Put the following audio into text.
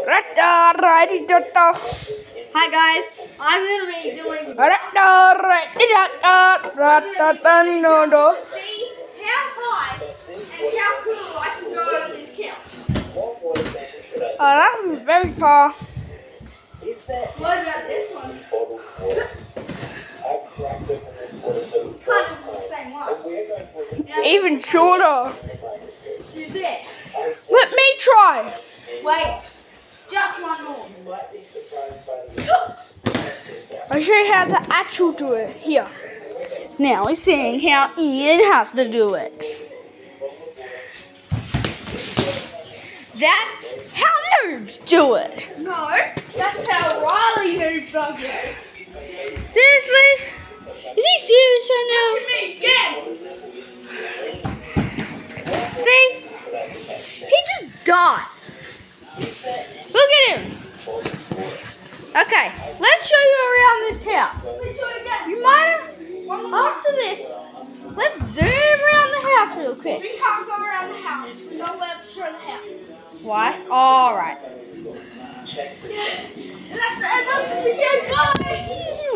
Hi guys, I'm going to be doing to see how high and how cool I can go over this couch. Oh, that was very far. What about this one? Kind of the same one. Now, Even shorter. do there. Let me try. Wait, just one more. I'll show you how to actually do it. Here. Now we're seeing how Ian has to do it. That's How noobs do it. No, that's how Riley moved does it. Seriously? Is he serious right Me again. now? See? He just died. Look at him. Okay, let's show you around this house. Let's do it again. You might have, after this, let's zoom around the house real quick. We can't go around the house. We're not allowed to show the house. Why? Alright. And that's the end of the video, guys.